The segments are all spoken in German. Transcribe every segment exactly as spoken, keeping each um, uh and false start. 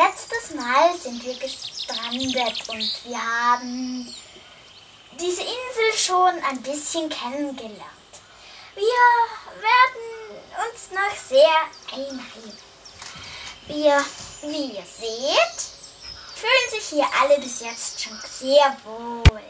Letztes Mal sind wir gestrandet und wir haben diese Insel schon ein bisschen kennengelernt. Wir werden uns noch sehr einleben. Wir, wie ihr seht, fühlen sich hier alle bis jetzt schon sehr wohl.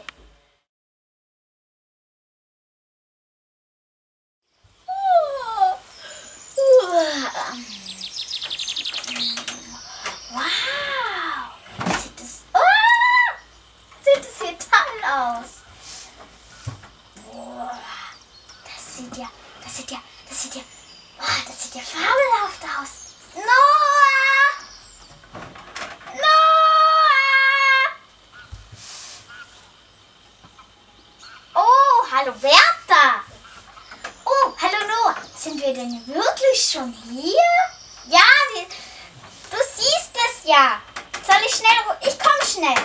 Wow! Sieht das, oh, sieht das hier toll aus. Boah, das sieht ja, das sieht ja, das sieht ja, oh, das sieht ja fabelhaft aus. Noah! Noah! Oh, hallo Bertha! Oh, hallo Noah. Sind wir denn wirklich schon hier? Ja, wir, du siehst es ja. Soll ich schnell... Ich komme schnell.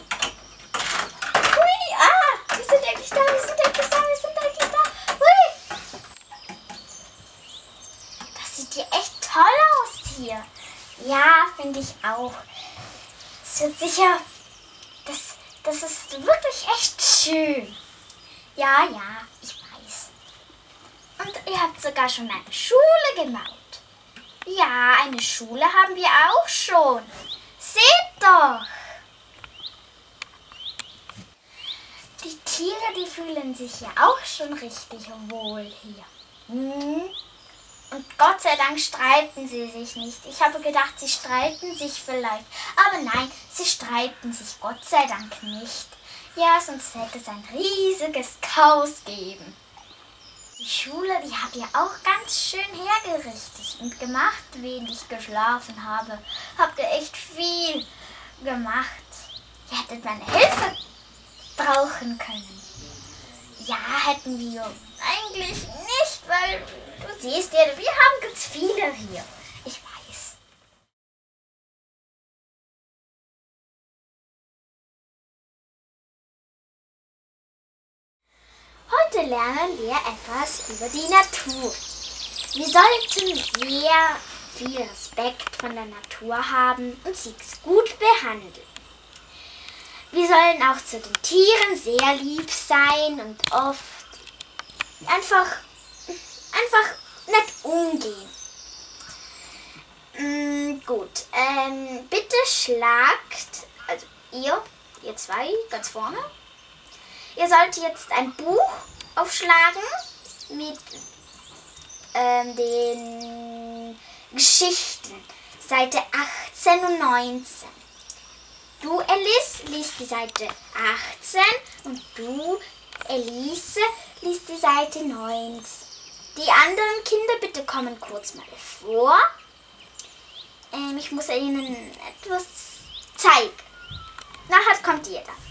Hui, ah, wir sind endlich da, wir sind endlich da, wir sind endlich da. Hui. Das sieht ja echt toll aus hier. Ja, finde ich auch. Es wird sicher... Das, das ist wirklich echt schön. Ja, ja, ich weiß. Und ihr habt sogar schon eine Schule gebaut. Ja, eine Schule haben wir auch schon. Seht doch! Die Tiere, die fühlen sich ja auch schon richtig wohl hier. Hm? Und Gott sei Dank streiten sie sich nicht. Ich habe gedacht, sie streiten sich vielleicht. Aber nein, sie streiten sich Gott sei Dank nicht. Ja, sonst hätte es ein riesiges Chaos geben. Die Schule, die habt ihr auch ganz schön hergerichtet und gemacht, während ich geschlafen habe. Habt ihr echt viel gemacht. Ihr hättet meine Hilfe brauchen können. Ja, hätten wir eigentlich nicht, weil du siehst ja, wir haben ganz viele hier. Ich weiß. Heute lernen wir etwas über die Natur. Wir sollten sehr viel Respekt von der Natur haben und sie gut behandeln. Wir sollen auch zu den Tieren sehr lieb sein und oft einfach, einfach nett umgehen. Mm, gut, ähm, bitte schlagt, also ihr, ihr zwei ganz vorne, ihr sollt jetzt ein Buch aufschlagen mit ähm, den Geschichten, Seite achtzehn und neunzehn. Du, Alice, liest die Seite achtzehn und du, Elise, liest die Seite neunzehn. Die anderen Kinder, bitte kommen kurz mal vor. Ähm, ich muss Ihnen etwas zeigen. Nachher kommt ihr dann.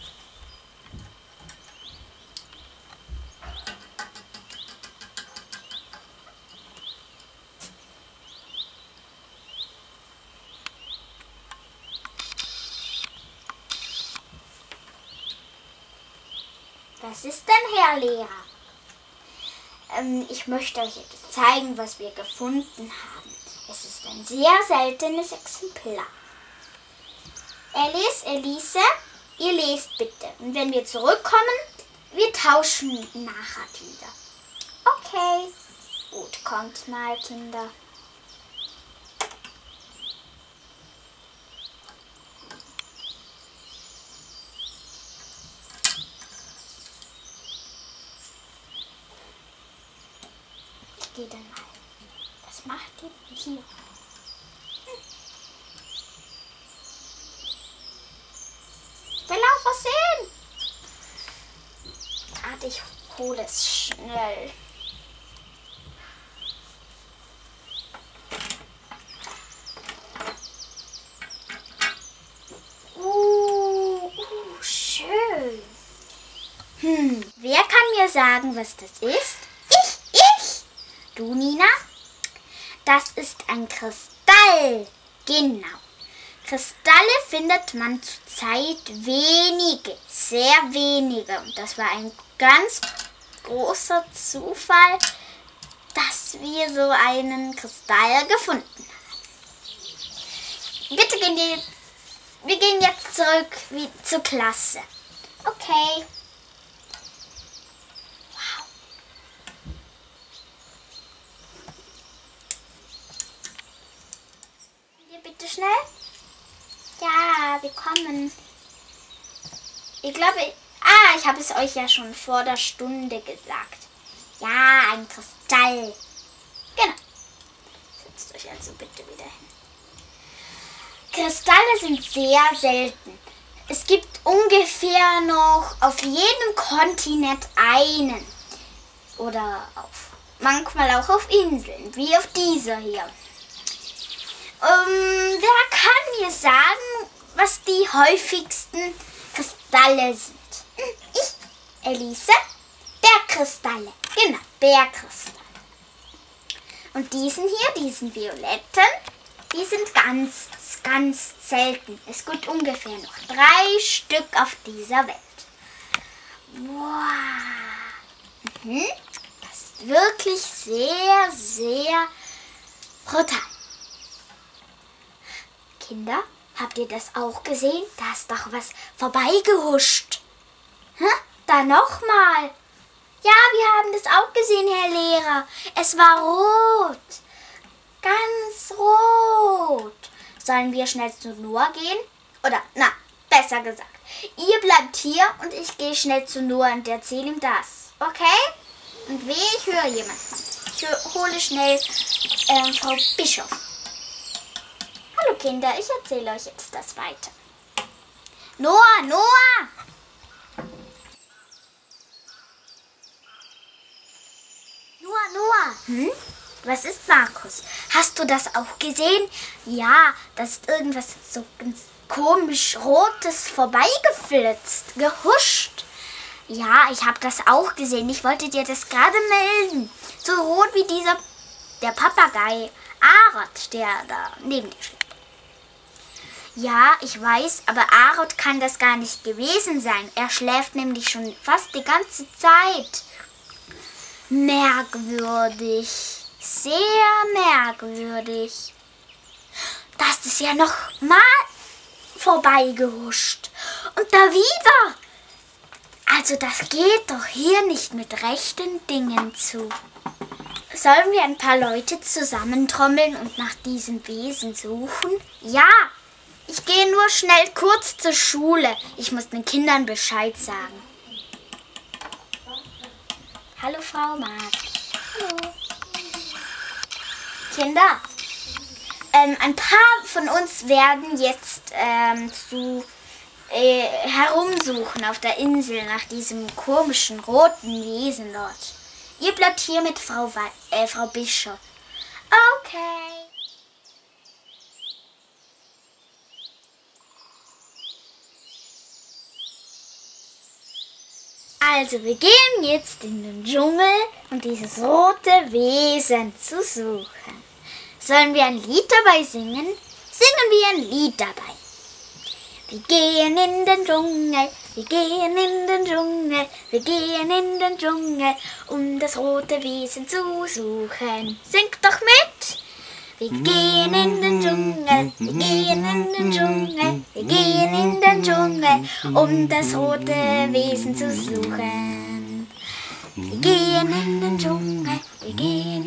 Was ist denn, Herr Lehrer? Ähm, ich möchte euch etwas zeigen, was wir gefunden haben. Es ist ein sehr seltenes Exemplar. Alice, Elise, ihr lest bitte. Und wenn wir zurückkommen, wir tauschen nachher wieder. Okay. Gut, kommt mal, Kinder. Ich gehe dann mal. Was macht ihr hier? Hm. Ich will auch was sehen. Warte, ich hole es schnell. Uh, uh, schön. Hm, wer kann mir sagen, was das ist? Ich, ich. Du, Nina? Das ist ein Kristall. Genau. Kristalle findet man zurzeit wenige, sehr wenige. Und das war ein ganz großer Zufall, dass wir so einen Kristall gefunden haben. Bitte gehen die, wir gehen jetzt zurück wie zur Klasse. Okay. Wow. Hier bitte schnell. Ja, wir kommen. Ich glaube, ah, ich habe es euch ja schon vor der Stunde gesagt. Ja, ein Kristall. Genau. Setzt euch also bitte wieder hin. Kristalle sind sehr selten. Es gibt ungefähr noch auf jedem Kontinent einen. Oder auf, manchmal auch auf Inseln, wie auf dieser hier. Ähm, wer kann mir sagen, was die häufigsten Kristalle sind? Ich, Elise, Bergkristalle. Genau, Bergkristalle. Und diesen hier, diesen violetten, die sind ganz, ganz selten. Es gibt ungefähr noch drei Stück auf dieser Welt. Wow. Mhm. Das ist wirklich sehr, sehr brutal. Kinder, habt ihr das auch gesehen? Da ist doch was vorbeigehuscht. Hä? Da nochmal. Ja, wir haben das auch gesehen, Herr Lehrer. Es war rot. Ganz rot. Sollen wir schnell zu Noah gehen? Oder, na, besser gesagt. Ihr bleibt hier und ich gehe schnell zu Noah und erzähle ihm das. Okay? Und weh, ich höre jemanden. Ich hö- hole schnell äh, Frau Bischof. Hallo Kinder, ich erzähle euch jetzt das weiter. Noah, Noah! Noah, Noah! Hm? Was ist, Markus? Hast du das auch gesehen? Ja, da ist irgendwas so ganz komisch Rotes vorbeigeflitzt, gehuscht. Ja, ich habe das auch gesehen. Ich wollte dir das gerade melden. So rot wie dieser, der Papagei Arot, der da neben dir steht. Ja, ich weiß, aber Arot kann das gar nicht gewesen sein. Er schläft nämlich schon fast die ganze Zeit. Merkwürdig. Sehr merkwürdig. Das ist ja noch mal vorbeigehuscht. Und da wieder. Also das geht doch hier nicht mit rechten Dingen zu. Sollen wir ein paar Leute zusammentrommeln und nach diesem Wesen suchen? Ja, ich gehe nur schnell kurz zur Schule. Ich muss den Kindern Bescheid sagen. Hallo Frau Mark. Hallo. Kinder, ähm, ein paar von uns werden jetzt ähm, zu äh, herumsuchen auf der Insel nach diesem komischen roten Wesen dort. Ihr bleibt hier mit Frau, We äh, Frau Bischof. Okay. Also, wir gehen jetzt in den Dschungel, um dieses rote Wesen zu suchen. Sollen wir ein Lied dabei singen? Singen wir ein Lied dabei. Wir gehen in den Dschungel, wir gehen in den Dschungel, wir gehen in den Dschungel, um das rote Wesen zu suchen. Singt doch mit! Wir gehen in den Dschungel, wir gehen in den Dschungel, wir gehen in den Dschungel, um das rote Wesen zu suchen. Wir gehen in den Dschungel, wir gehen